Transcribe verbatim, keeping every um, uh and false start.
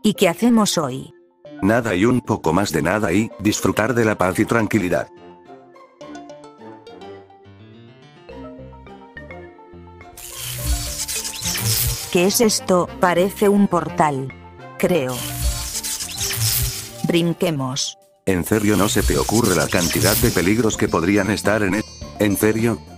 ¿Y qué hacemos hoy? Nada y un poco más de nada y disfrutar de la paz y tranquilidad. ¿Qué es esto? Parece un portal. Creo. Brinquemos. ¿En serio no se te ocurre la cantidad de peligros que podrían estar en él? ¿En serio?